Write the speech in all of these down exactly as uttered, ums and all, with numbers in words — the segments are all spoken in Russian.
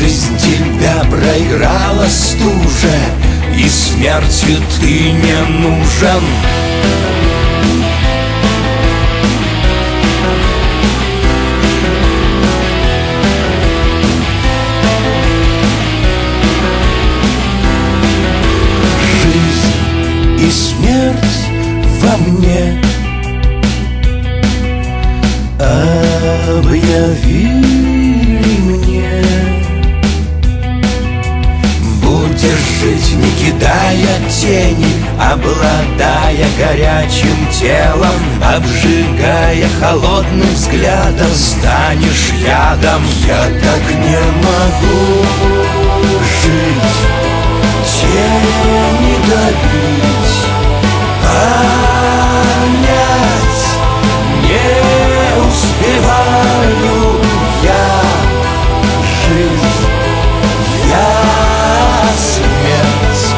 Жизнь тебя проиграла стуже, и смертью ты не нужен. Жизнь и смерть во мне объявили мне. Будешь жить, не кидая тени, обладая горячим телом, обжигая холодным взглядом, станешь ядом. Я так не могу жить, тени добить, понять не успеваю я. Жизнь, я смерть,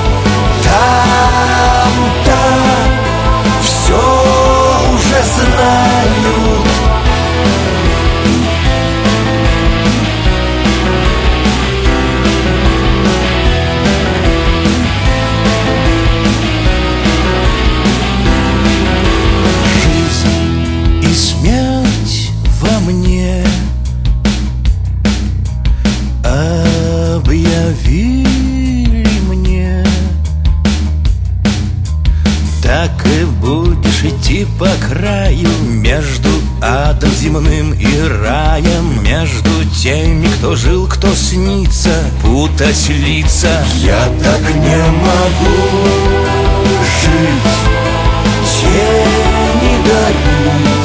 там-то все уже знают. Смерть во мне объявили мне. Так и будешь идти по краю, между адом земным и раем, между теми, кто жил, кто снится, путать лица. Я так не могу жить, тени добить,